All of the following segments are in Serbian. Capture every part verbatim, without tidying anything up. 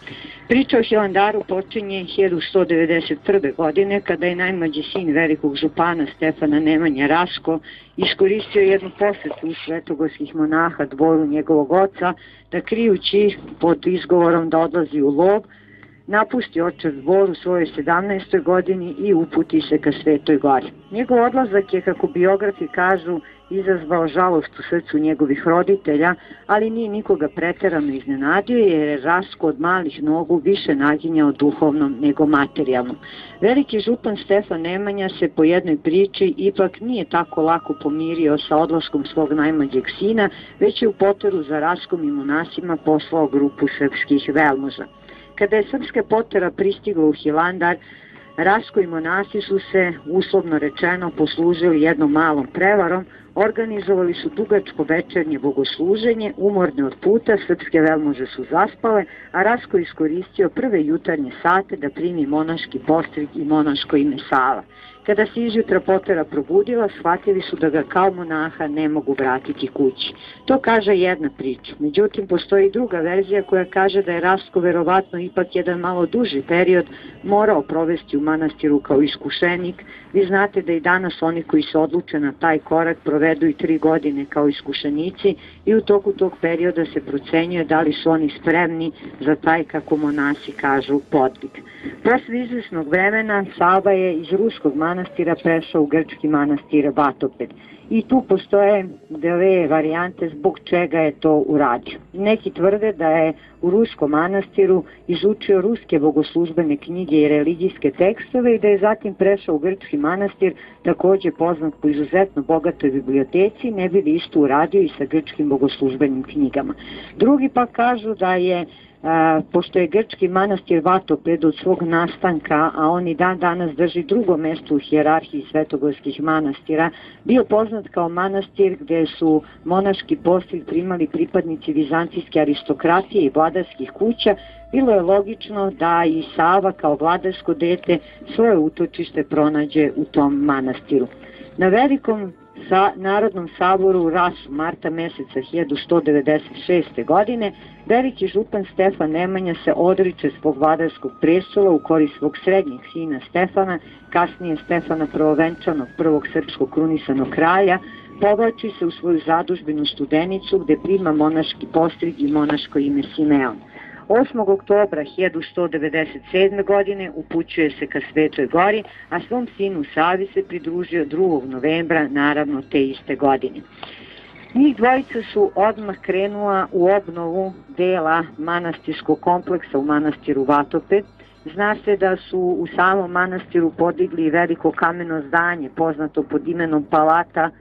Priča o Hilandaru počinje hiljadu sto devedeset prve. godine kada je najmlađi sin velikog župana Stefana Nemanje Rasko iskoristio jednu posetu svetogorskih monaha dvoru njegovog oca da krijući pod izgovorom da odlazi u lov, napusti očev dvor u svojoj sedamnaestoj godini i uputi se ka Svetoj gori. Njegov odlazak je, kako biografi kažu, izazvao žalost u srcu njegovih roditelja, ali nije nikoga preterano iznenadio jer je Rasko od malih nogu više naginjao duhovnom nego materijalnom. Veliki župan Stefan Nemanja se po jednoj priči ipak nije tako lako pomirio sa odlaskom svog najmlađeg sina, već je u poteru za Raskom i monasima poslao grupu srpskih velmoža. Kada je srpska potera pristigla u Hilandar, Rasko i monasi su se, uslovno rečeno, poslužili jednom malom prevarom, organizovali su dugačko večernje bogosluženje, umorne od puta, srpske velmože su zaspale, a Rasko iskoristio prve jutarnje sate da primi monaški postrig i monaško ime Sava. Kada se izjutra potera probudila, shvatili su da ga kao monaha ne mogu vratiti kući. To kaže jedna priča. Međutim, postoji i druga verzija koja kaže da je Rasko verovatno ipak jedan malo duži period morao provesti u manastiru kao iskušenik. Vi znate da i danas oni koji se odluče na taj korak provedu i tri godine kao iskušenici i u toku tog perioda se procenjuje da li su oni spremni za taj, kako monasi kažu, podvig. Posle izvesnog vremena Sava je iz ruskog manastira prešao u grčki manastir Vatoped. I tu postoje dve varijante zbog čega je to uradio. Neki tvrde da je u ruskom manastiru izučio ruske bogoslužbene knjige i religijske tekstove i da je zatim prešao u grčki manastir, takođe poznat po izuzetno bogatoj biblioteci, ne bi li isto uradio i sa grčkim bogoslužbenim knjigama. Drugi pa kažu da je A, pošto je grčki manastir Vatoped od svog nastanka, a on i dan danas drži drugo mesto u hijerarhiji svetogorskih manastira, bio poznat kao manastir gde su monaški postrig primali pripadnici vizantijske aristokratije i vladarskih kuća, bilo je logično da i Sava kao vladarsko dete svoje utočište pronađe u tom manastiru. Na velikom Sa Narodnom saboru u Rasu marta meseca hiljadu sto devedeset šeste. godine veliki župan Stefan Nemanja se odriče svog vladarskog prestola u korist svog srednjeg sina Stefana, kasnije Stefana Prvovenčanog, prvog srpskog krunisanog kralja, povlači se u svoju zadužbinu Studenicu gde prima monaški postrig i monaško ime Simeon. osmog oktobra hiljadu sto devedeset sedme. godine upućuje se ka Svetoj gori, a svom sinu Savi se pridružio drugog novembra, naravno te iste godine. Njih dvojica su odmah krenula u obnovu dela manastirskog kompleksa u manastiru Vatoped. Zna se da su u samom manastiru podigli veliko kameno zdanje poznato pod imenom Palata,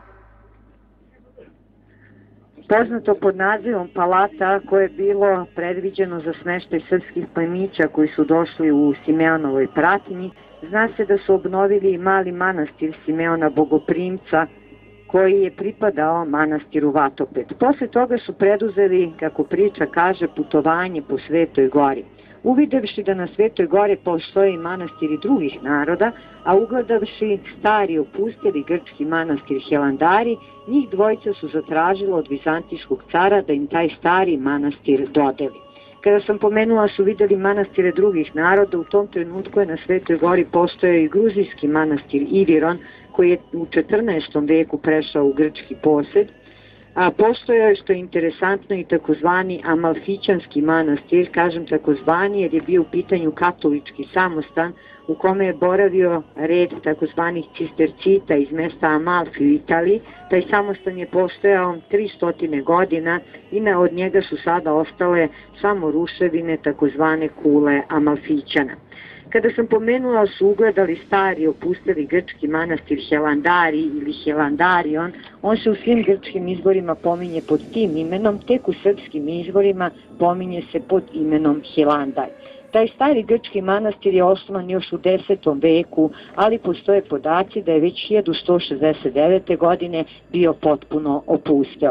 poznato pod nazivom Palata, koje je bilo predviđeno za smeštaj srpskih plemića koji su došli u Simeonovoj pratnji. Zna se da su obnovili i mali manastir Simeona Bogoprimca koji je pripadao manastiru Vatoped. Posle toga su preduzeli, kako priča kaže, putovanje po Svetoj gori. Uvidevši da na Svetoj gori postoje i manastiri drugih naroda, a ugledavši stari opustili grčki manastir Hilandari, njih dvojica su zatražila od vizantijskog cara da im taj stari manastir dodeli. Kada sam pomenula su videli manastire drugih naroda, u tom trenutku je na Svetoj gori postojao i gruzijski manastir Iviron, koji je u četrnaestom. veku prešao u grčki posed, a postojao je, što je interesantno, i takozvani Amalfićanski manastir, kažem takozvani jer je bio u pitanju katolički samostan u kome je boravio red takozvanih cistercita iz mesta Amalfi u Italiji. Taj samostan je postojao tristo godina i od njega su sada ostale samo ruševine takozvane kule Amalfićana. Kada sam pomenula su ugledali stari opustili grčki manastir Hilandari ili Hilandarion, on se u svim grčkim izvorima pominje pod tim imenom, tek u srpskim izvorima pominje se pod imenom Hilandar. Taj stari grčki manastir je osnovan još u desetom. veku, ali postoje podaci da je već hiljadu sto šezdeset devete. godine bio potpuno opusteo.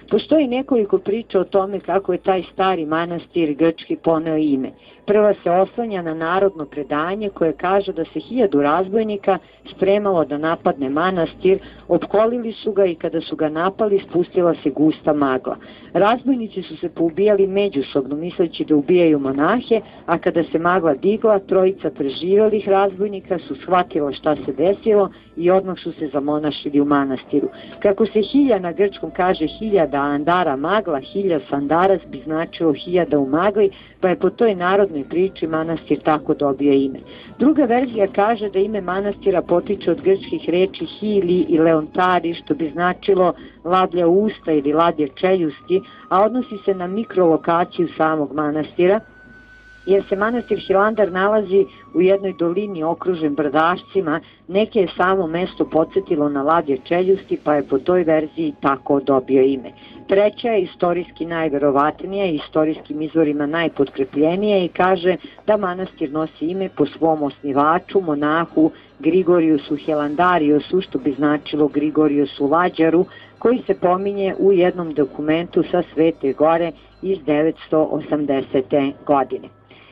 Postoji nekoliko priča o tome kako je taj stari manastir grčki poneo ime. Prva se oslanja na narodno predanje koje kaže da se hiljadu razbojnika spremalo da napadne manastir, opkolili su ga i kada su ga napali spustila se gusta magla. Razbojnici su se poubijali međusobno misleći da ubijaju monahe, a kada se magla digla, trojica preživjelih razbojnika su shvatila šta se desilo i odmah su se zamonašili u manastiru. Kako se hilja na grčkom kaže hiljada andara magla, hilja sandaras bi značilo hiljada u magli, pa je po toj narodnoj priči manastir tako dobio ime. Druga verzija kaže da ime manastira potiče od grčkih reči hili i leontari, što bi značilo ladlja usta ili ladje čeljusti, a odnosi se na mikrolokaciju samog manastira, jer se manastir Hilandar nalazi u jednoj dolini okružen brdašcima, neke je samo mesto podsjetilo na ladje čeljusti, pa je po toj verziji tako dobio ime. Treća je istorijski najverovatnija i istorijskim izvorima najpotkrepljenija i kaže da manastir nosi ime po svom osnivaču, monahu Grigoriusu Hilandariusu, što bi značilo Grigoriusu Lađaru, koji se pominje u jednom dokumentu sa Svete Gore iz devetsto osamdesete. godine.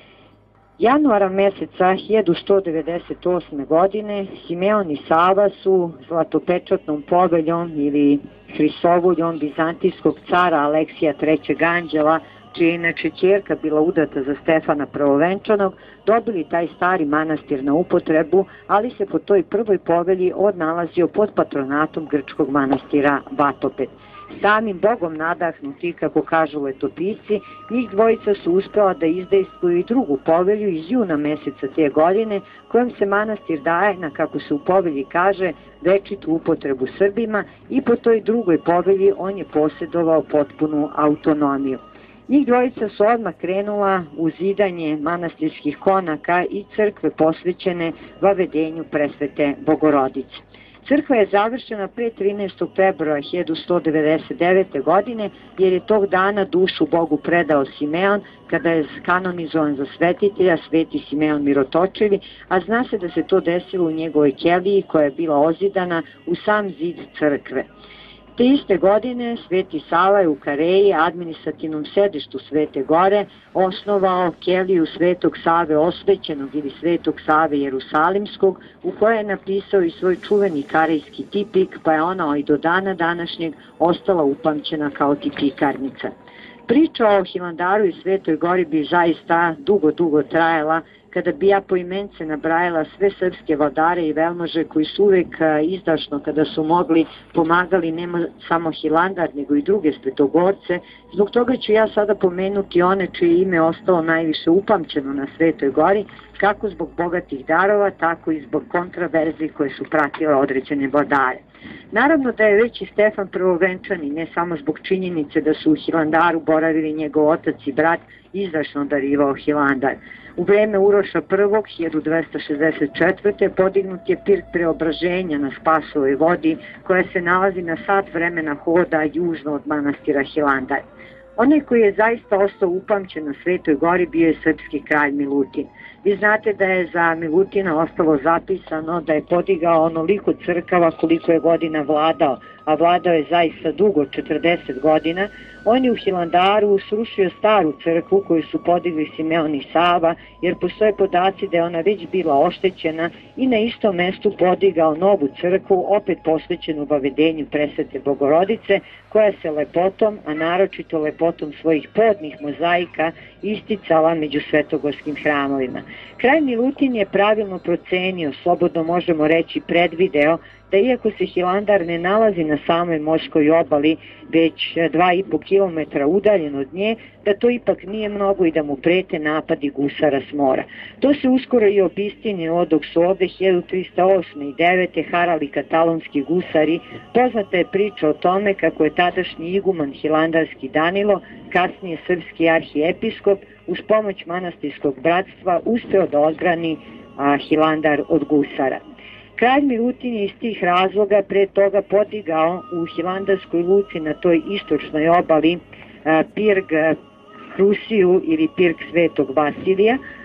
Januara meseca hiljadu sto devedeset osme. godine Simeon i Sava su zlatopečatnom poveljom ili hrisovoljom vizantijskog cara Aleksija trećeg anđela, čija je inače ćerka bila udata za Stefana Prvovenčanog, dobili taj stari manastir na upotrebu, ali se po toj prvoj povelji odnalazio pod patronatom grčkog manastira Vatoped. Samim Bogom nadahnuti, kako kažu letopisci, njih dvojica su uspela da izdejstvuju i drugu povelju iz juna meseca te godine, kojom se manastir daje na, kako se u povelji kaže, večitu upotrebu Srbima i po toj drugoj povelji on je posjedovao potpunu autonomiju. Njih dvojica su odmah krenula u zidanje manastirskih konaka i crkve posvećene vavedenju presvete Bogorodice. Crkva je završena pre trinaestog februara hiljadu sto devedeset devete. godine, jer je tog dana dušu Bogu predao Simeon kada je kanonizovan za svetitelja Sveti Simeon Mirotočevi, a zna se da se to desilo u njegovoj ćeliji koja je bila ozidana u sam zid crkve. Te iste godine Sveti Sava je u Kareji, administrativnom sedištu Svete Gore, osnovao keliju Svetog Save Osvećenog ili Svetog Save Jerusalimskog, u kojoj je napisao i svoj čuveni karejski tipik, pa je ona i do dana današnjeg ostala upamćena kao tipikarnica. Priča o Hilandaru i Svetoj Gori bi zaista dugo, dugo trajala, kada bi ja poimence nabrajala sve srpske vladare i velmože koji su uvek izdašno, kada su mogli, pomagali ne samo Hilandar, nego i druge svetogorce. Zbog toga ću ja sada pomenuti one čije ime ostalo najviše upamćeno na Svetoj Gori, kako zbog bogatih darova, tako i zbog kontraverzije koje su pratile određene vladare. Naravno da je već i Stefan Prvovenčani, ne samo zbog činjenice da su u Hilandaru boravili njegov otac i brat, izdašno darivao Hilandar. U vreme Uroša prvog. hiljadu dvesta šezdeset četvrte. podignut je pirk preobraženja na Spasovoj vodi, koja se nalazi na sat vremena hoda južno od manastira Hilandar. Onaj koji je zaista ostao upamćen na Svetoj Gori bio je srpski kralj Milutin. Vi znate da je za Milutina ostalo zapisano da je podigao onoliko crkava koliko je godina vladao, a vladao je zaista dugo, četrdeset godina. On je u Hilandaru srušio staru crkvu koju su podigli Simeon i Sava, jer postoje podaci da je ona već bila oštećena, i na istom mestu podigao novu crkvu, opet posvećenu vavedenju presvete Bogorodice, koja se lepotom, a naročito lepotom svojih podnih mozaika, isticala među svetogorskim hramovima. Kralj Milutin je pravilno procenio, slobodno možemo reći predvideo, da iako se Hilandar ne nalazi na samoj morskoj obali, već dva i po kilometra udaljen od nje, da to ipak nije mnogo i da mu prete napadi gusara s mora. To se uskoro i obistinilo dok su ovde hiljadu trista osme. i devete. harali katalonski gusari. Poznata je priča o tome kako je tadašnji iguman hilandarski Danilo, kasnije srpski arhiepiskop, uz pomoć manastirskog bratstva uspeo da odbrani a, Hilandar od gusara. Kralj Milutin je iz tih razloga pre toga podigao u Hilandarskoj luci na toj istočnoj obali pirg Hrusiju ili pirg Svetog Vasilija,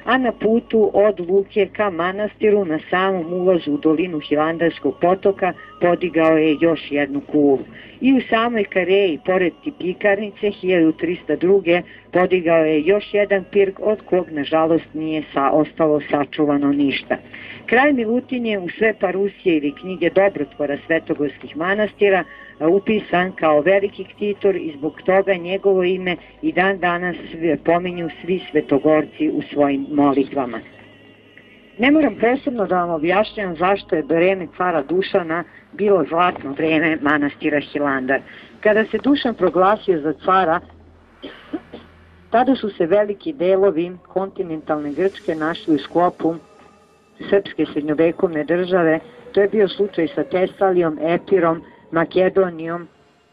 a na putu od luke ka manastiru na samom ulazu u dolinu Hilandarskog potoka podigao je još jednu kulu. I u samoj Kareji, pored tipikarnice, hiljadu trista druge. podigao je još jedan pirg od kog nažalost nije sa, ostalo sačuvano ništa. Kralj Milutin je u sve parusije ili knjige dobrotvora svetogorskih manastira upisan kao veliki ktitor i zbog toga njegovo ime i dan danas pominju svi svetogorci u svojim molitvama. Ne moram posebno da vam objašnjam zašto je vreme cara Dušana bilo zlatno vreme manastira Hilandar. Kada se Dušan proglasio za cara, tada su se veliki delovi kontinentalne Grčke našli u sklopu srpske srednjovekovne države. To je bio slučaj sa Tesalijom, Epirom, Makedonijom,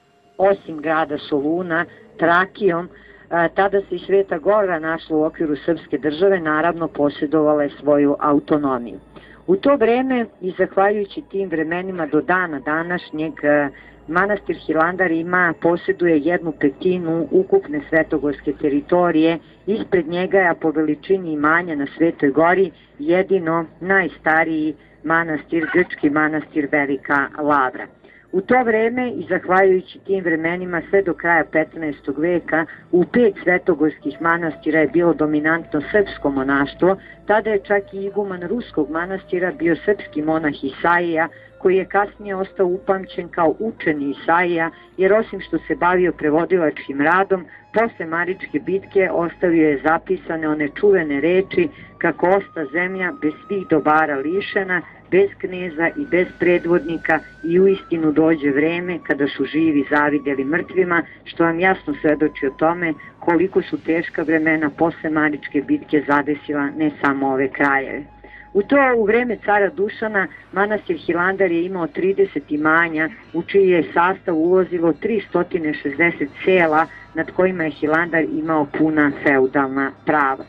osim grada Soluna, Trakijom. Tada se i Sveta Gora našla u okviru srpske države, naravno posjedovala je svoju autonomiju. U to vreme i zahvaljujući tim vremenima do dana današnjeg, manastir Hilandar ima, posjeduje jednu petinu ukupne svetogorske teritorije. Ispred njega je, a po veličini imanja na Svetoj Gori, jedino najstariji manastir, grčki manastir Velika Lavra. U to vreme i zahvaljujući tim vremenima sve do kraja petnaestog veka u pet svetogorskih manastira je bilo dominantno srpsko monaštvo. Tada je čak i iguman ruskog manastira bio srpski monah Isaija, koji je kasnije ostao upamćen kao učeni Isaija, jer osim što se bavio prevodilačkim radom, posle Maričke bitke ostavio je zapisane one čuvene reči kako osta zemlja bez svih dobara lišena, bez kneza i bez predvodnika, i uistinu dođe vreme kada su živi zavideli mrtvima, što vam jasno svedoči o tome koliko su teška vremena posle Maričke bitke zadesila ne samo ove krajeve. U to u vreme cara Dušana manastir Hilandar je imao trideset imanja u čiji je sastav ulazilo tristo šezdeset sela nad kojima je Hilandar imao puna feudalna prava.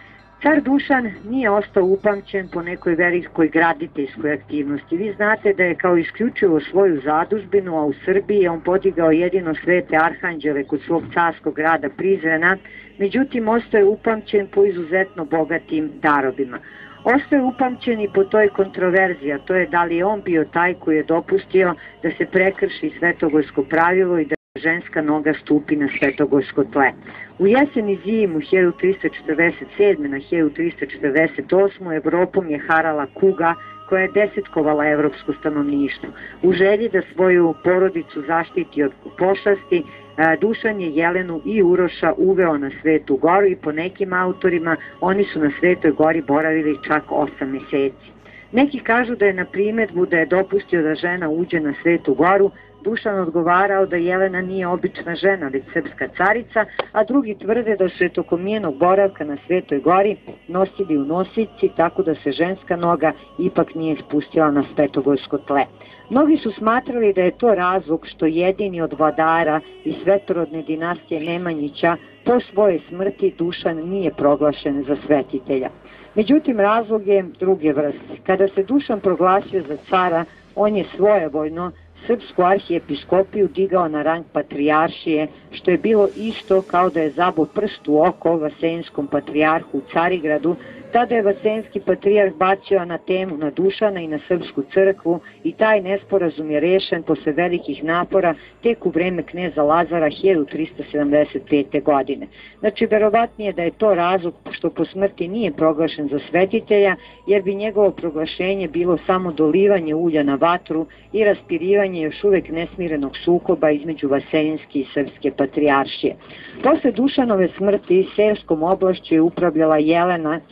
Car Dušan nije ostao upamćen po nekoj velikoj graditeljskoj aktivnosti. Vi znate da je kao isključivo svoju zadužbinu, a u Srbiji on podigao jedino svete arhanđele kod svog carskog grada Prizrena, međutim ostao je upamćen po izuzetno bogatim darobima. Ostao je upamćen i po toj kontroverziji, a to je da li je on bio taj koji je dopustio da se prekrši svetogorsko pravilo i da ženska noga stupi na svetogorsko tle. U jesen i zimu hiljadu trista četrdeset sedme. na hiljadu trista četrdeset osme. Evropom je harala kuga koja je desetkovala evropsko stanovništvo. U želji da svoju porodicu zaštiti od pošasti, Dušan je Jelenu i Uroša uveo na Svetu Goru i po nekim autorima oni su na Svetoj Gori boravili čak osam meseci. Neki kažu da je na primedbu da je dopustio da žena uđe na Svetu Goru Dušan odgovarao da Jelena nije obična žena, već srpska carica, a drugi tvrde da su je tokom njenog boravka na Svetoj Gori nosili u nosici, tako da se ženska noga ipak nije spustila na svetogorsko tle. Mnogi su smatrali da je to razlog što jedini od vladara iz svetorodne dinastije Nemanjića po svojoj smrti Dušan nije proglašen za svetitelja. Međutim, razlog je druge vrste. Kada se Dušan proglasio za cara, on je svojevoljno srpsku arhijepiskopiju digao na rang patrijaršije, što je bilo isto kao da je zabao prst u oko vasenskom patrijarhu u Carigradu. Tada je vasenski patrijarh bacio anatemu na Dušana i na srpsku crkvu i taj nesporazum je rešen posle velikih napora tek u vreme kneza Lazara hiljadu trista sedamdeset pete. godine. Znači, verovatnije da je to razlog što po smrti nije proglašen za svetitelja, jer bi njegovo proglašenje bilo samo dolivanje ulja na vatru i raspirivanje još uvek nesmirenog sukoba između vasenjske i srpske patrijaršije. Posle Dušanove smrti Sevskom oblašću je upravljala Jelena.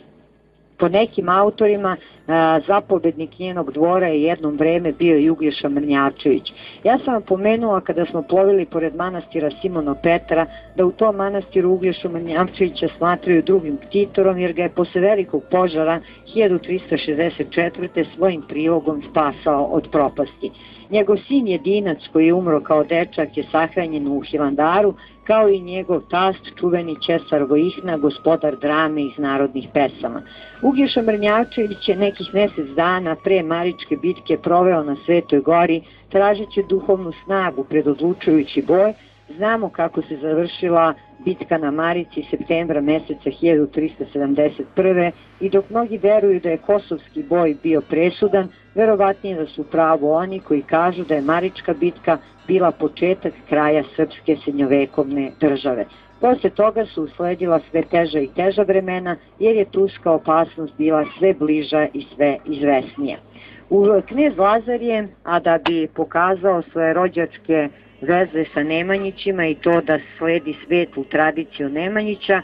Po nekim autorima zapovednik njenog dvora je jednom vreme bio i Uglješa Mrnjavčević. Ja sam vam pomenula kada smo plovili pored manastira Simono Petra da u tom manastiru Uglješu Mrnjavčevića smatraju drugim ktitorom, jer ga je posle velikog požara hiljadu trista šezdeset četvrte. svojim prilogom spasao od propasti. Njegov sin Jedinac, koji je umro kao dečak, je sahranjen u Hilandaru, kao i njegov tast, čuveni Ćesar Vojihna, gospodar drame iz narodnih pesama. Uglješa Mrnjavčević je nekih mesec dana pre Maričke bitke proveo na Svetoj Gori, tražeći duhovnu snagu pred odlučujući boj. Znamo kako se završila bitka na Marici septembra meseca hiljadu trista sedamdeset prve. I dok mnogi veruju da je kosovski boj bio presudan, verovatnije da su pravo oni koji kažu da je Marička bitka bila početak kraja srpske srednjovekovne države. Posle toga su usledila sve teža i teža vremena, jer je turska opasnost bila sve bliža i sve izvesnija. Knez Lazar je, a da bi pokazao svoje rođačke veze sa Nemanjićima i to da sledi svetlu tradiciju Nemanjića,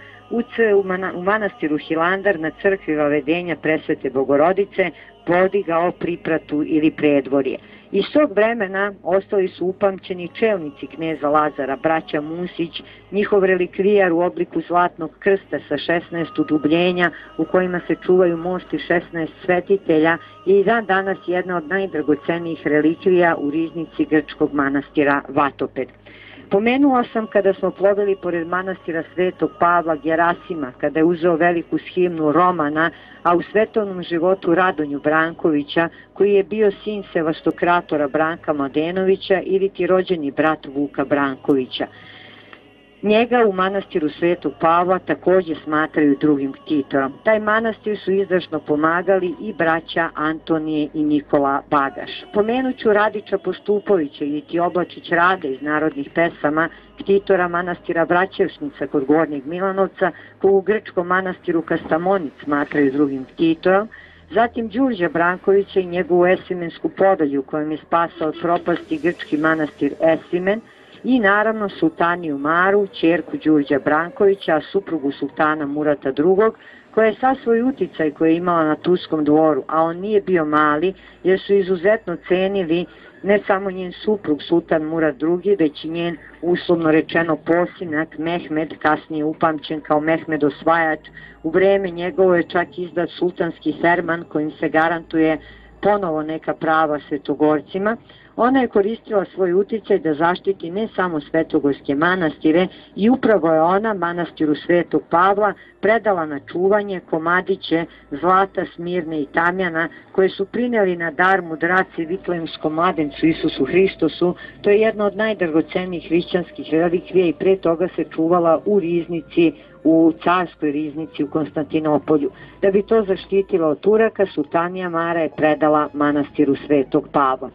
u manastiru Hilandar na crkvi Vavedenja Presvete Bogorodice podigao pripratu ili predvorje. Iz tog vremena ostali su upamćeni čelnici kneza Lazara, braća Musić, njihov relikvijar u obliku zlatnog krsta sa šesnaest udubljenja u kojima se čuvaju mošti šesnaest svetitelja i dan danas jedna od najdragocenijih relikvija u riznici grčkog manastira Vatoped. Pomenula sam kada smo plovili pored manastira Svetog Pavla Gerasima, kada je uzeo veliku himnu Romana, a u svetovnom životu Radonju Brankovića, koji je bio sin sevastokratora Branka Mladenovića ili ti rođeni brat Vuka Brankovića. Njega u manastiru Svetog Pavla takođe smatraju drugim ktitorom. Taj manastir su izdašno pomagali i braća Antonije i Nikola Bagaš. Pomenuću Radića Postupovića ili ti Oblačić Rade iz narodnih pesama, ktitora manastira Vraćevšnica kod Gornjeg Milanovca, kog u grčkom manastiru Kastamonic smatraju drugim ktitorom, zatim Đurđa Brankovića i njegovu Esimensku podalju kojom je spasao od propasti grčki manastir Esimen, i naravno Sultaniju Maru, ćerku Đurđa Brankovića, a suprugu sultana Murata drugog, koja je sa svoj uticaj koji je imala na turskom dvoru, a on nije bio mali, jer su izuzetno cenili ne samo njen suprug sultan Murat drugi, već i njen uslovno rečeno posinak Mehmed, kasnije upamćen kao Mehmed Osvajač. U vreme njegovo je čak izdat sultanski ferman kojim se garantuje ponovo neka prava svetogorcima. Ona je koristila svoj uticaj da zaštiti ne samo svetogorske manastire i upravo je ona manastiru Svetog Pavla predala na čuvanje komadiće zlata, smirne i tamjana koje su prineli na dar mudraci Vitlejemskom mladencu Isusu Hristosu. To je jedna od najdragocenijih hrišćanskih relikvija i pre toga se čuvala u riznici, u carskoj riznici u Konstantinopolju. Da bi to zaštitila od Turaka, Sultanija Mara je predala manastiru Svetog Pavla.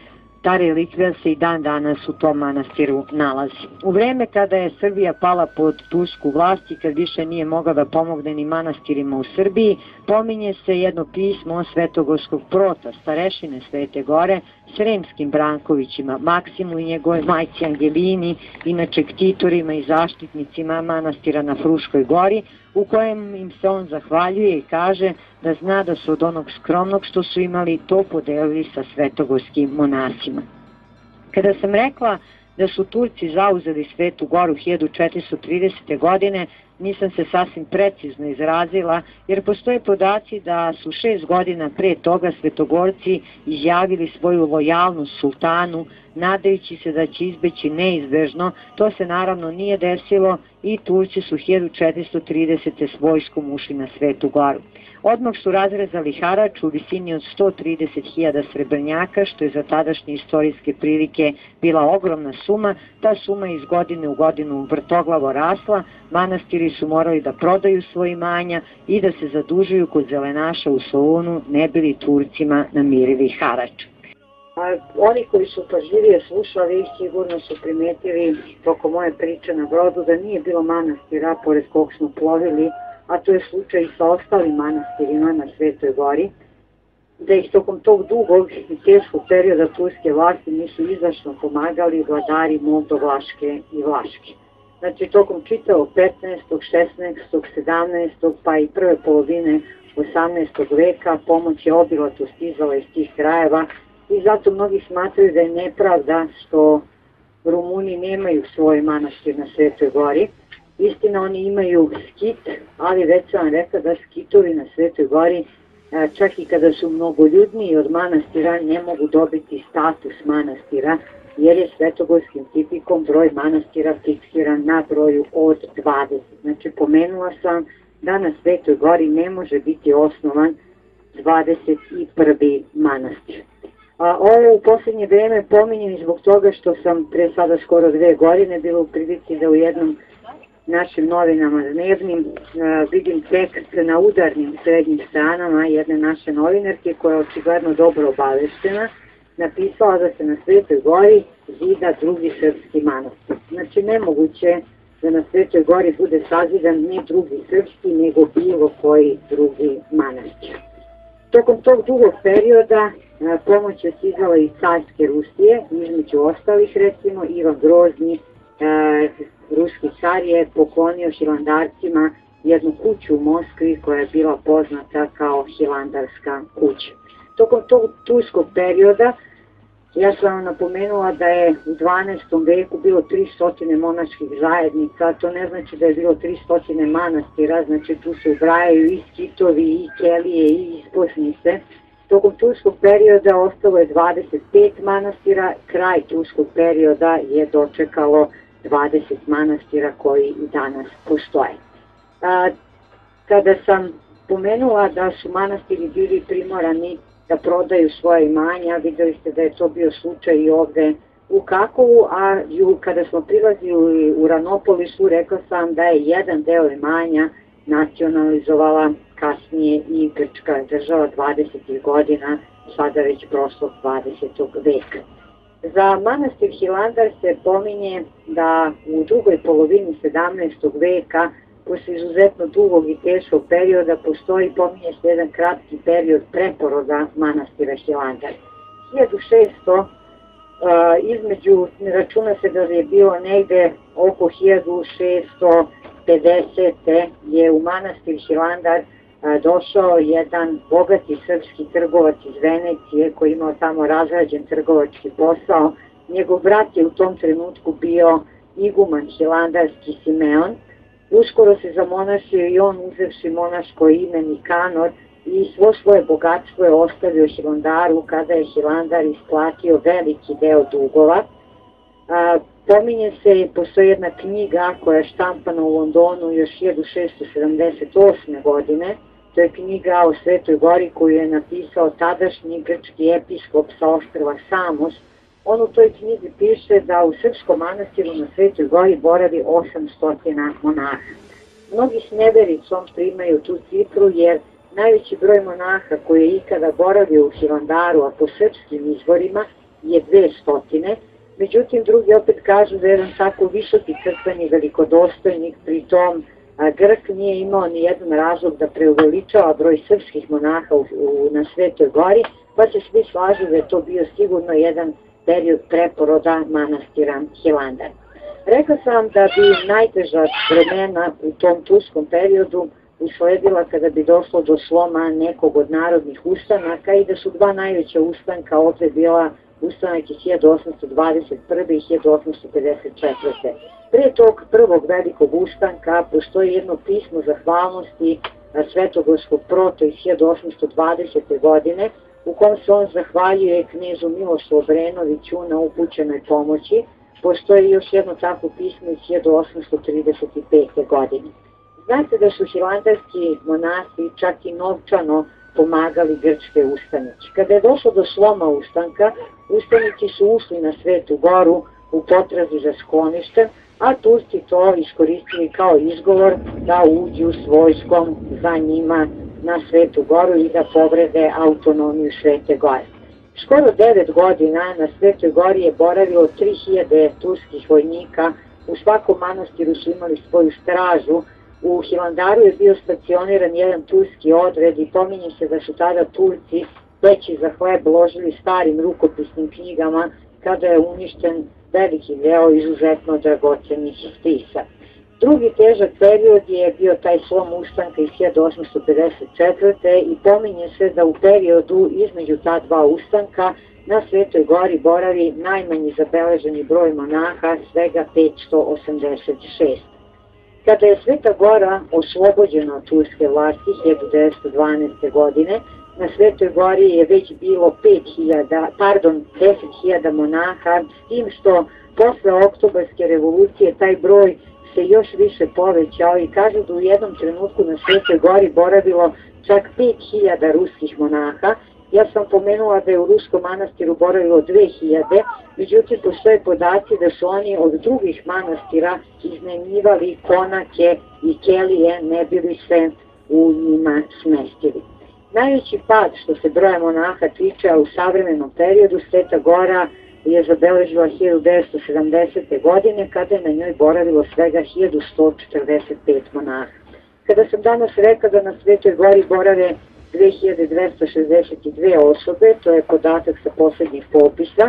Ta relikvija se i dan danas u tom manastiru nalazi. U vreme kada je Srbija pala pod tursku vlast i kad više nije mogla da pomogne ni manastirima u Srbiji, pominje se jedno pismo Svetogorskog prota, starešine Svete Gore, Sremskim Brankovićima, Maksimu i njegove majci Angelini, inače ktitorima i zaštitnicima manastira na Fruškoj gori, u kojem im se on zahvaljuje i kaže da zna da su od onog skromnog što su imali to podelili sa svetogorskim monasima. Kada sam rekla da su Turci zauzeli Svetu Goru hiljadu četiristo tridesete. godine, nisam se sasvim precizno izrazila, jer postoje podaci da su šest godina pre toga Svetogorci izjavili svoju lojalnost sultanu, nadajući se da će izbeći neizbežno. To se naravno nije desilo i Turci su hiljadu četiristo tridesete. s vojskom ušli na Svetu Goru. Odmah su razrezali harač u visini od sto trideset hiljada srebrnjaka, što je za tadašnje istorijske prilike bila ogromna suma. Ta suma iz godine u godinu vrtoglavo rasla, manastiri su morali da prodaju svoje imanja i da se zadužuju kod zelenaša u Solunu, ne bili Turcima namirili harač. A oni koji su pažljivije slušali, sigurno su primetili tokom moje priče na brodu da nije bilo manastira pored kog smo plovili, a to je slučaj i sa ostalim manastirima na Svetoj Gori, da ih tokom tog dugog i teškog perioda turske vlasti nisu izdašno pomagali vladari Moldovlaške i Vlaške. Znači, tokom čitavog petnaestog, šesnaestog, sedamnaestog pa i prve polovine osamnaestog veka pomoć je obilato stizala iz tih krajeva i zato mnogi smatraju da je nepravda što Rumuni nemaju svoj manastir na Svetoj Gori. Istina, oni imaju skit, ali već sam rekla da skitovi na Svetoj Gori, čak i kada su mnogoljudniji od manastira, ne mogu dobiti status manastira, jer je svetogorskim tipikom broj manastira fiksiran na broju od dvadeset. Znači, pomenula sam da na Svetoj Gori ne može biti osnovan dvadeset prvi manastir. A ovo u poslednje vreme pominjem zbog toga što sam pre sada skoro dve godine bila u prilici da u jednom našim novinama dnevnim, vidim tekst na udarnim srednjim stranama jedne naše novinarke koja je očigledno dobro obaveštena, napisala da se na Svetoj Gori zida drugi srpski manastir. Znači nemoguće da na Svetoj Gori bude sazidan ni drugi srpski, nego bilo koji drugi manastir. Tokom tog dugog perioda pomoć je stizala iz carske Rusije, između ostalih recimo Ivan Grozni, ruski car, je poklonio hilandarcima jednu kuću u Moskvi koja je bila poznata kao Hilandarska kuća. Tokom tog turskog perioda ja sam vam napomenula da je u dvanaestom veku bilo tristo monaških zajednica, to ne znači da je bilo tristo manastira, znači tu se ubrajaju i skitovi, i kelije, i isposnice. Tokom turskog perioda ostalo je dvadeset pet manastira, kraj turskog perioda je dočekalo dvadeset manastira koji i danas postoje. A, kada sam pomenula da su manastiri bili primorani da prodaju svoje imanja, videli ste da je to bio slučaj i ovde u Kakovu, a kada smo prilazili u Ranopolisu, rekla sam da je jedan deo imanja nacionalizovala kasnije i grčka država dvadesetih godina, sada već prošlog dvadesetog veka. Za manastir Hilandar se pominje da u drugoj polovini sedamnaestog veka, posle izuzetno dugog i teškog perioda, postoji, pominje se jedan kratki period preporoda manastira Hilandar. hiljadu šesto, između, računa se da je bilo negde oko hiljadu šesto pedesete. je u manastir Hilandar došao jedan bogati srpski trgovac iz Venecije koji imao tamo razrađen trgovački posao. Njegov brat je u tom trenutku bio iguman hilandarski Simeon. Uskoro se zamonašio i on, uzevši monaško ime Nikanor, i svo svoje bogatstvo je ostavio Hilandaru kada je Hilandar isplatio veliki deo dugova. A, pominje se, postoji jedna knjiga koja je štampana u Londonu još hiljadu šesto sedamdeset osme. godine. To je knjiga o Svetoj Gori koju je napisao tadašnji grčki episkop sa ostrva Samos. On u toj knjizi piše da u srpskom manastiru na Svetoj Gori boravi osamsto monaha. Mnogi s nevericom primaju tu cifru jer najveći broj monaha koji je ikada boravio u Hilandaru, a po srpskim izvorima, je dvesta. Međutim, drugi opet kažu da jedan tako visoki crkveni velikodostojnik, pri tom Grk, nije imao ni jedan razlog da preuveličava broj srpskih monaha u, u, na Svetoj Gori, pa se svi slažu da je to bio sigurno jedan period preporoda manastira Hilandar. Rekla sam da bi najteža vremena u tom turskom periodu usledila kada bi došlo do sloma nekog od narodnih ustanaka i da su dva najveća ustanka ovde bila ustanak iz hiljadu osamsto dvadeset prve. i hiljadu osamsto pedeset četvrte. Pre tog prvog velikog ustanka postoji jedno pismo zahvalnosti Svetogorskog proto iz hiljadu osamsto dvadesete. godine, u kom se on zahvaljuje knezu Milošu Obrenoviću na upućenoj pomoći. Postoji još jedno takvo pismo iz hiljadu osamsto trideset pete. godine. Znate da su hilandarski monasi čak i novčano pomagali grčke ustanike. Kada je došlo do sloma ustanka, ustanici su ušli na Svetu Goru u potrazi za skloništem, a Turci to iskoristili kao izgovor da uđu s vojskom za njima na Svetu Goru i da povrede autonomiju Svete Gore. Skoro devet godina na Svetoj Gori je boravilo tri hiljade turskih vojnika, u svakom manastiru su imali svoju stražu. U Hilandaru je bio stacioniran jedan turski odred i pominje se da su tada Turci peći za hleb ložili starim rukopisnim knjigama kada je uništen veliki deo izuzetno dragocenih spisa. Drugi težak period je bio taj slom ustanka iz hiljadu osamsto pedeset četvrte. i pominje se da u periodu između ta dva ustanka na Svetoj Gori boravi najmanji zabeleženi broj monaha, svega petsto osamdeset šest. Kada je Sveta Gora oslobođena od turske vlasti hiljadu devetsto dvanaeste. godine, na Svetoj Gori je već bilo pet hiljada, pardon, deset hiljada monaha, s tim što posle Oktobarske revolucije taj broj se još više povećao i kažu da u jednom trenutku na Svetoj Gori boravilo čak pet hiljada ruskih monaha Ja sam pomenula da je u Ruskom manastiru boravilo dve hiljade, međutim postoje podaci da su oni od drugih manastira iznajmljivali konake i kelije, ne bili se u njima smestili. Najveći pad što se broja monaha tiče, a u savremenom periodu, Sveta Gora je zabeležila hiljadu devetsto sedamdesete. godine kada je na njoj boravilo svega hiljadu sto četrdeset pet monaha. Kada sam danas rekla da na Svetoj Gori borave dve hiljade dvesta šezdeset dve osobe, to je podatak sa poslednjih popisa,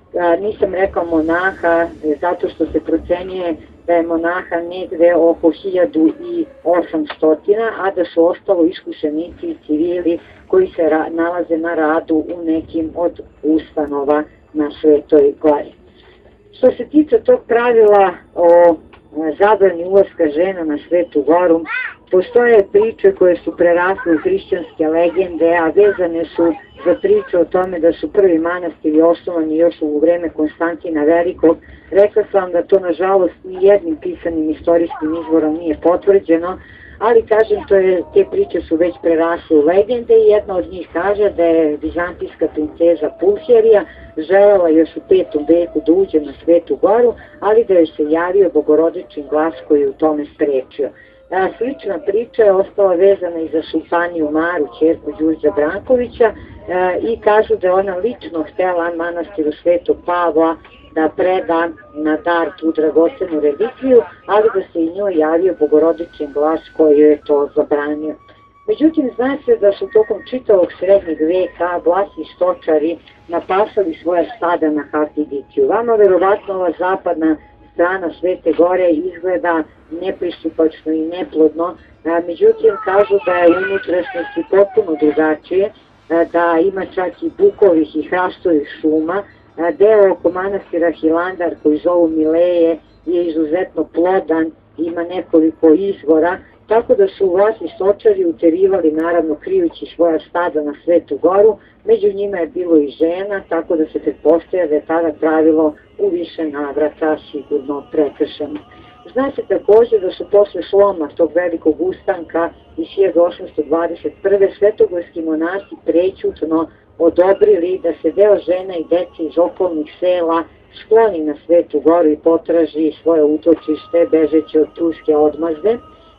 nisam rekao monaha zato što se procenjuje da je monaha negde oko hiljadu osamsto, a da su ostalo iskušenici i civili koji se nalaze na radu u nekim od ustanova na Svetoj Gori. Što se tiče tog pravila o zabrani ulaska žena na Svetu Goru, postoje priče koje su prerasle u hrišćanske legende, a vezane su za priču o tome da su prvi manastiri osnovani još u vreme Konstantina Velikog. Rekla sam da to nažalost ni jednim pisanim istorijskim izvorom nije potvrđeno, ali kažem, to je, te priče su već prerasle u legende i jedna od njih kaže da je vizantijska princeza Pulcherija želela još u petom veku da uđe na Svetu Goru, ali da joj se javio bogorodičin glas koji je u tome sprečio. Slična priča je ostala vezana i za sultaniju Maru, ćerku Đurđa Brankovića, i kažu da je ona lično htela manastiru Svetog Pavla da preda na dar tu dragocenu relikviju, ali da se i njoj javio bogorodičin glas koji je to zabranio. Međutim, zna se da su tokom čitavog srednjeg veka vlasni stočari napasali svoja stada na Halkidikiju. Vama verovatno ova zapadna strana Svete Gore izgleda nepristupačno i neplodno, međutim kažu da je unutrašnjosti potpuno drugačije, da ima čak i bukovih i hrastovih šuma. Deo oko manastira Hilandar koji zovu Mileje je izuzetno plodan, ima nekoliko izvora, tako da su vlasni stočari uterivali, naravno krijući svoja stada na Svetu Goru, među njima je bilo i žena, tako da se pretpostavlja da je tada pravilo u više navrata sigurno prekršeno. Zna se takođe da su posle sloma tog velikog ustanka iz hiljadu osamsto dvadeset prve. svetogorski monasi prećutno odobrili da se deo žena i dece iz okolnih sela skloni na Svetu Goru i potraži svoje utočište bežeći od turske odmazde.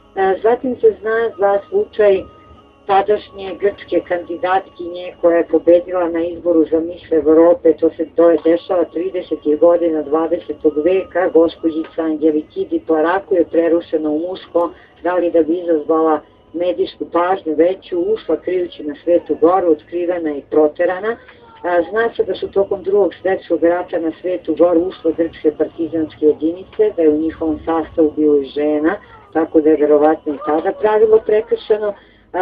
Zatim se zna za slučaj tadašnje grčke kandidatkinje koja je pobedila na izboru za mis Evrope, to se dešava tridesetih godina dvadesetog veka, gospođica Angelikidi Plaraku je prerušena u muško, da li da bi izazvala medijsku pažnju veću, ušla krijući na Svetu Goru, otkrivena i proterana. Zna se da su tokom drugog svetskog rata na Svetu Goru ušle grčke partizanske jedinice, da je u njihovom sastavu bilo i žena, tako da je verovatno i tada pravilo prekršeno.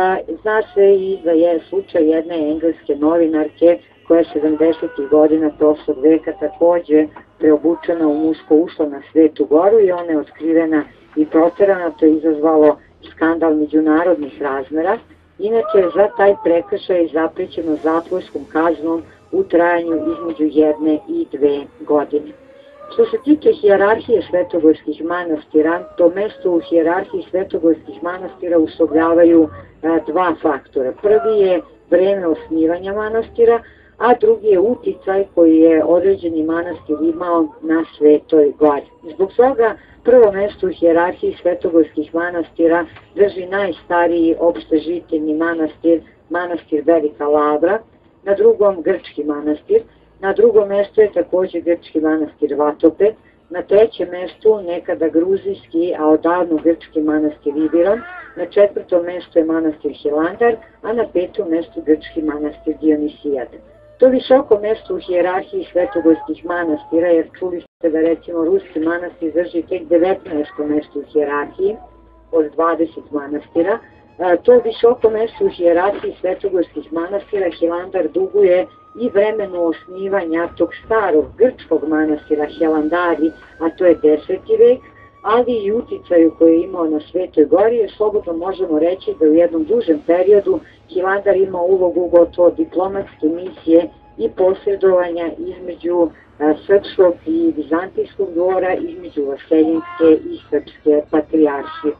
Zna se i da je slučaj jedne engleske novinarke koja je sedamdesetih godina prošlog veka takođe preobučena u muško ušla na Svetu Goru i ona je otkrivena i proterana, to je izazvalo skandal međunarodnih razmera. Inače, za taj prekršaj je zaprećeno zatvorskom kaznom u trajanju između jedne i dve godine. Što se tiče hijerarhije svetogorskih manastira, to mesto u hijerarhiji svetogorskih manastira uslovljavaju dva faktora. Prvi je vreme osnivanja manastira, a drugi je uticaj koji je određeni manastir imao na Svetoj Gori. Zbog toga prvo mesto u hijerarhiji svetogorskih manastira drži najstariji opštežiteljni manastir, manastir Velika Lavra, na drugom grčki manastir, na drugom mestu je takođe grčki manastir Vatopet, na trećem mestu nekada gruzijski, a odavno grčki manastir Ibiron, na četvrtom mestu je manastir Hilandar, a na petom mestu grčki manastir Dionisijad. To visoko mesto u hijerarhiji svetogorskih manastira, jer čuli ste da recimo ruski manastir drži tek devetnaesto mesto u hijerarhiji od dvadeset manastira, to visoko mesto u hijerarhiji svetogorskih manastira Hilandar duguje i vremenu osnivanja tog starog grčkog manastira Hilandari, a to je deseti vek, ali i uticaju koji je imao na Svetoj Gori, jer slobodno možemo reći da u jednom dužem periodu Hilandar imao ulogu gotovo diplomatske misije i posredovanja između srpskog i vizantijskog dvora, između vaseljinske i srpske patrijaršije.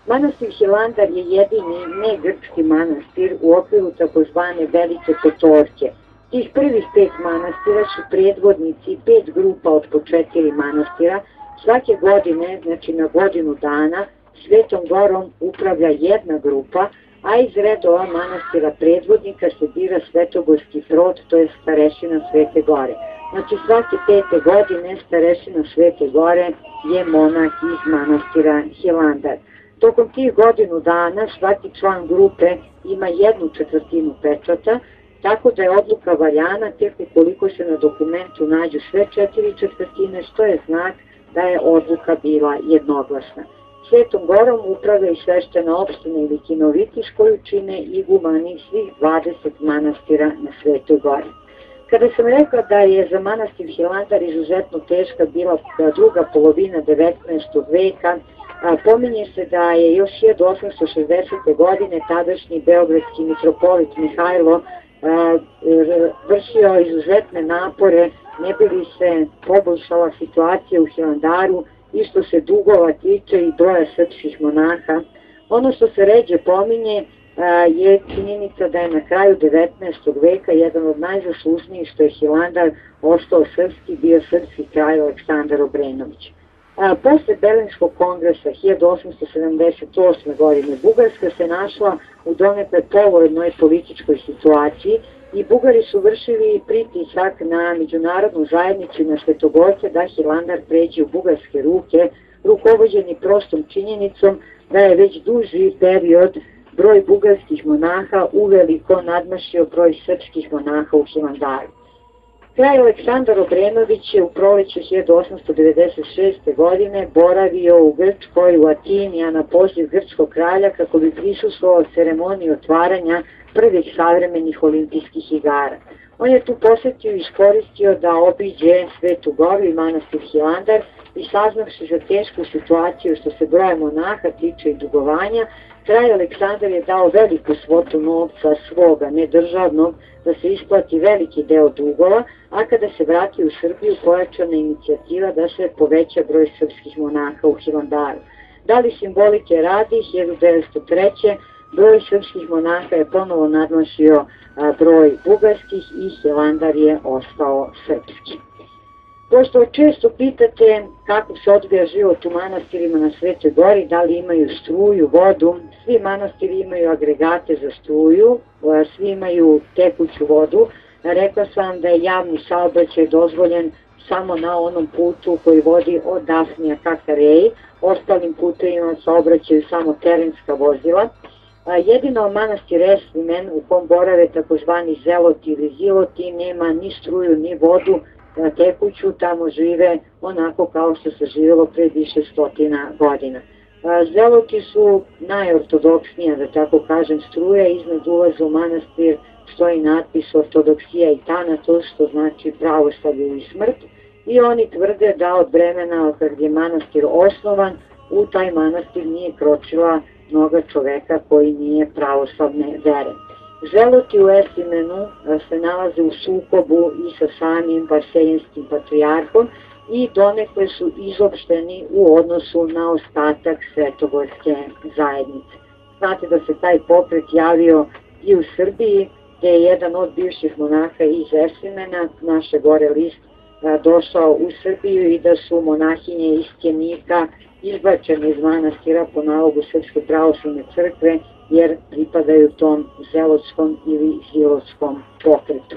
Manastir Hilandar je jedini negrčki manastir u okviru takozvane Velike Petorke. Tih prvih pet manastira su predvodnici pet grupa od po četiri manastira. Svake godine, znači na godinu dana, Svetom Gorom upravlja jedna grupa, a iz redova manastira predvodnika se bira svetogorski prot, to je starešina Svete Gore. Znači svake pete godine starešina Svete Gore je monah iz manastira Hilandar. Tokom tih godinu dana svaki član grupe ima jednu četvrtinu pečata, tako da je odluka valjana tek ukoliko se na dokumentu nađu sve četiri četvrtine, što je znak da je odluka bila jednoglasna. Svetom Gorom upravlja i sveštena opština ili Kinovitiš koju čine igumani svih dvadeset manastira na Svetoj Gori. Kada sam rekla da je za manastir Hilandar izuzetno teška bila druga polovina devetnaestog veka, pominje se da je još hiljadu osamsto šezdesete. godine tadašnji beogradski mitropolit Mihajlo vršio izuzetne napore ne bi li se poboljšala situacija u Hilandaru i što se dugova tiče i broja srpskih monaha. Ono što se ređe pominje je činjenica da je na kraju devetnaestog. veka jedan od najzaslužnijih što je Hilandar ostao srpski bio srpski kralj Aleksandar Obrenović. Posle Berlinskog kongresa hiljadu osamsto sedamdeset osme. godine Bugarska se našla u donekle povoljnoj političkoj situaciji i Bugari su vršili pritisak na međunarodnu zajednicu i na Svetogorce da Hilandar pređe u bugarske ruke, rukovođeni prostom činjenicom da je već duži period broj bugarskih monaha uveliko nadmašio broj srpskih monaha u Hilandaru. Kralj Aleksandar Obrenović je u proleću hiljadu osamsto devedeset šeste. godine boravio u Grčkoj, u Atini, a na poziv grčkog kralja kako bi prisustvovao ceremoniji otvaranja prvih savremenih olimpijskih igara. On je tu posetio i iskoristio da obiđe Svetu Goru i manastir Hilandar i saznavši za tešku situaciju što se broja monaha tiče i dugovanja, kralj Aleksandar je dao veliku svotu novca svoga, nedržavnog, da se isplati veliki deo dugova, a kada se vrati u Srbiju pojačana inicijativa da se poveća broj srpskih monaha u Hilandaru. Da li simbolike radi, hiljadu devetsto treće. broj srpskih monaha je ponovo nadmašio broj bugarskih i Hilandar je ostao srpski. Pošto često pitate kako se odvija život u manastirima na Svetoj Gori, da li imaju struju, vodu, svi manastiri imaju agregate za struju, svi imaju tekuću vodu. Rekla sam da je javni saobraćaj dozvoljen samo na onom putu koji vodi od Dafnija ka Kareji, ostalim putevima saobraćaju samo terenska vozila. Jedino manastir Eslimen u kom borave takozvani zeloti ili ziloti nema ni struju ni vodu tekuću, tamo žive onako kao što se živjelo pre više stotina godina. Zeloti su najortodoksnija, da tako kažem, struja. Iznad ulaza u manastir stoji natpis ortodoksija i tanatos, što znači pravoslavlje ili smrt, i oni tvrde da od vremena kad je manastir osnovan u taj manastir nije kročila noga čoveka koji nije pravoslavne vere. Zeloti u Eslimenu se nalaze u sukobu i sa samim Vaseljenskim patrijarhom i donekle su izopšteni u odnosu na ostatak svetogorske zajednice. Znate da se taj pokret javio i u Srbiji, gde je jedan od bivših monaha iz Eslimena, naše gore list, došao u Srbiju i da su monahinje iz Kjenika izbačene iz manastira po nalogu Srpske pravoslavne crkve jer pripadaju tom zelotskom ili zilotskom pokretu.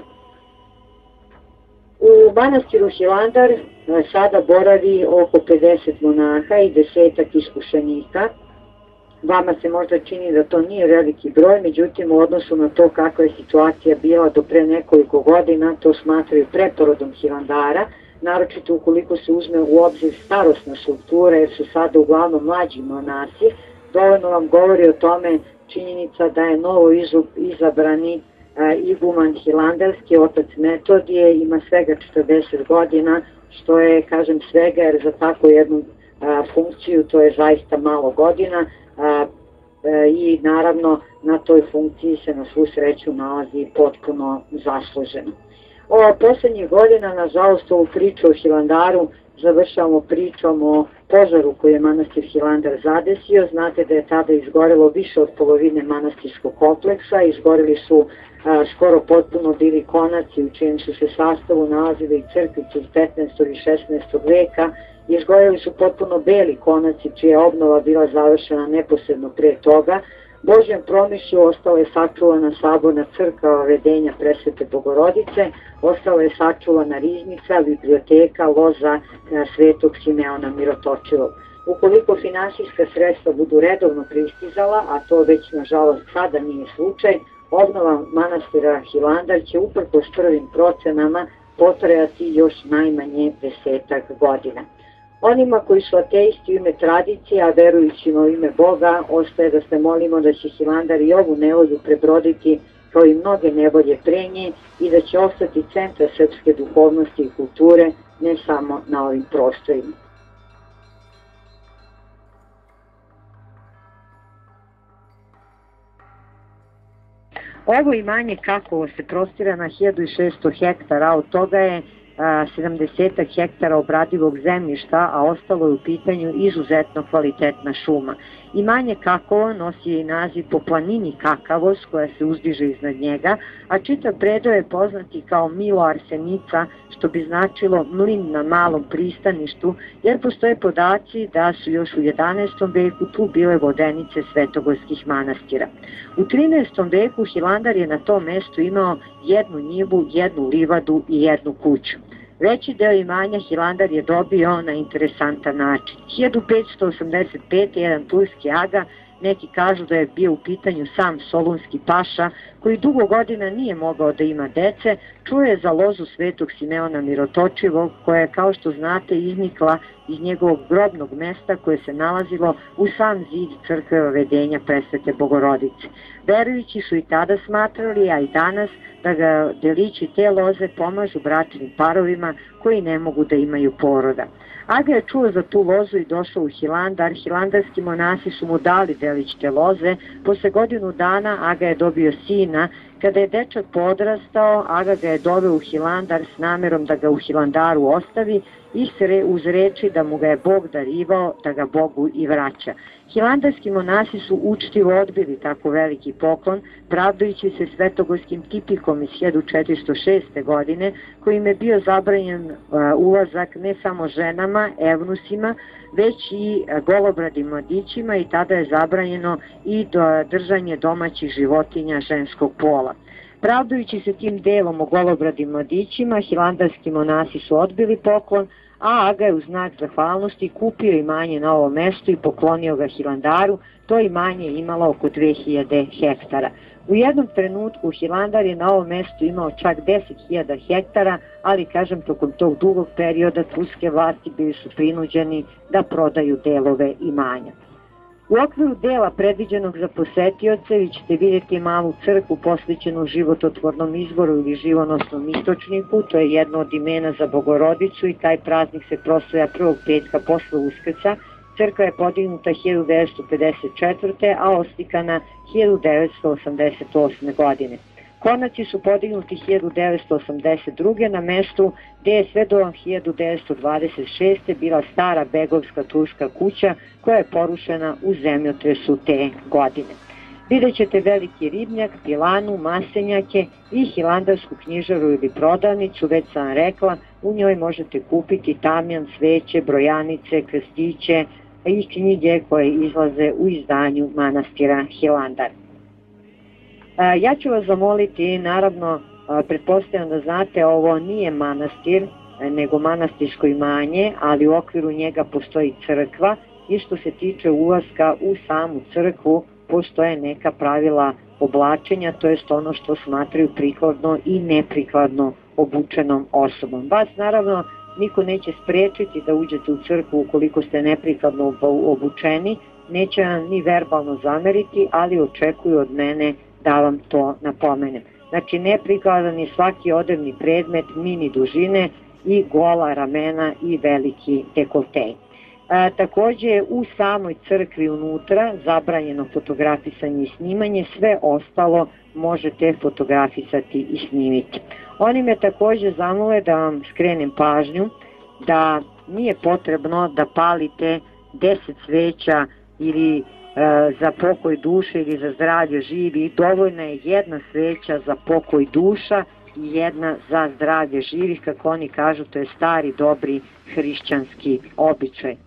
U manastiru Hilandar sada boravi oko pedeset monaha i desetak iskušenika. Vama se možda čini da to nije veliki broj, međutim u odnosu na to kakva je situacija bila do pre nekoliko godina, to smatraju preporodom Hilandara, naročito ukoliko se uzme u obzir starosna struktura, jer su sada uglavnom mlađi monasi. Dovoljno vam govori o tome činjenica da je novo izabrani iguman hilandarski, otac Metodije, ima svega četrdeset godina, što je, kažem, svega, jer za takvu jednu funkciju to je zaista malo godina i naravno na toj funkciji se na svu sreću nalazi potpuno zasluženo. Ova poslednjih godina, nažalost, ovu priču o Hilandaru završavamo pričom o požaru koji je manastir Hilandar zadesio. Znate da je tada izgorelo više od polovine manastirskog kompleksa, izgorili su a, skoro potpuno bili konaci u čijem su se sastavu nalazili crkvice iz petnaestog i šesnaestog veka, izgoreli su potpuno beli konaci čija je obnova bila završena neposredno pre toga. Božjem promišlju ostala je sačuvana saborna crkva Vedenja Presvete Bogorodice, ostala je sačuvana riznica, biblioteka, loza Svetog Simeona Mirotočivog. Ukoliko finansijska sredstva budu redovno pristizala, a to već nažalost sada nije slučaj, obnova manastira Hilandar će uprkos prvim procenama potrajati još najmanje desetak godina. Onima koji su ateisti u ime tradicije, a verujućima u ime Boga, ostaje da se molimo da će Hilandar i ovu nevolju prebroditi kao i mnoge nevolje pre nje i da će ostati centar srpske duhovnosti i kulture ne samo na ovim prostorima. Ovo imanje Kakovo se prostira na hiljadu šessto hektara, od toga je sedamdeset hektara obradivog zemljišta, a ostalo je u pitanju izuzetno kvalitetna šuma. Imanje Kakovo nosi i naziv po planini Kakavos koja se uzdiže iznad njega, a čitav predeo je poznati kao Milo Arsenica, što bi značilo mlin na malom pristaništu, jer postoje podaci da su još u jedanaestom veku tu bile vodenice svetogorskih manastira. U trinaestom veku Hilandar je na tom mestu imao jednu njivu, jednu livadu i jednu kuću. Veći deo imanja Hilandar je dobio na interesantan način. hiljadu petsto osamdeset pete. jedan turski aga, neki kažu da je bio u pitanju sam solunski paša, koji dugo godina nije mogao da ima dece, čuje za lozu Svetog Simeona Mirotočivog, koja je, kao što znate, iznikla iz njegovog grobnog mesta koje se nalazilo u sam zid crkve Vedenja Presvete Bogorodice. Verujući su i tada smatrali, a i danas, da ga delići te loze pomažu bračnim parovima koji ne mogu da imaju poroda. Aga je čuo za tu lozu i došao u Hilandar. Hilandarski monasi su mu dali delić te loze. Posle godinu dana Aga je dobio sina. Kada je dečak podrastao, Aga ga je doveo u Hilandar s namerom da ga u Hilandaru ostavi i uz reči da mu ga je Bog darivao, da ga Bogu i vraća. Hilandarski monasi su učtivo odbili tako veliki poklon, pravdajući se svetogorskim tipikom iz hiljadu četiristo šeste. godine, kojim je bio zabranjen ulazak ne samo ženama, evnusima, već i golobradim mladićima, i tada je zabranjeno i držanje domaćih životinja ženskog pola. Pravdajući se tim delom o golobradim mladićima, hilandarski monasi su odbili poklon, a Aga je u znak zahvalnosti kupio imanje na ovom mestu i poklonio ga Hilandaru. To imanje je imalo oko dve hiljade hektara. U jednom trenutku Hilandar je na ovom mestu imao čak deset hiljada hektara, ali, kažem, tokom tog dugog perioda turske vlasti bili su prinuđeni da prodaju delove imanja. U okviru dela predviđenog za posetioce vi ćete vidjeti malu crkvu posvećenu živototvornom izvoru ili živonosnom istočniku. To je jedno od imena za Bogorodicu i taj praznik se proslavlja prvog petka posle Uskrsa. Crkva je podignuta hiljadu devetsto pedeset četvrte. a oslikana hiljadu devetsto osamdeset osme. godine. Konaci su podignuti hiljadu devetsto osamdeset druge. na mestu gde je sve do hiljadu devetsto dvadeset šeste. bila stara begovska turska kuća koja je porušena u zemljotresu te godine. Vidjet ćete veliki ribnjak, pilanu, masenjake i hilandarsku knjižaru ili prodavnicu, već sam rekla, u njoj možete kupiti tamjan, sveće, brojanice, krstiće i knjige koje izlaze u izdanju manastira Hilandar. Ja ću vas zamoliti, naravno, pretpostavljam da znate, ovo nije manastir, nego manastirsko imanje, ali u okviru njega postoji crkva i što se tiče ulaska u samu crkvu postoje neka pravila oblačenja, to jest ono što smatraju prikladno i neprikladno obučenom osobom. Vas naravno niko neće sprečiti da uđete u crkvu ukoliko ste neprikladno obučeni, neće vam ni verbalno zameriti, ali očekuju od mene da vam to napomenem. Znači, neprikladan je svaki odevni predmet mini dužine i gola ramena i veliki dekoltej. E, takođe, u samoj crkvi unutra zabranjeno fotografisanje i snimanje, sve ostalo možete fotografisati i snimiti. Oni me takođe zamole da vam skrenem pažnju da nije potrebno da palite deset sveća ili e, za pokoj duše ili za zdravlje živi, dovoljna je jedna sveća za pokoj duša i jedna za zdravlje živih, kako oni kažu, to je stari, dobri hrišćanski običaj.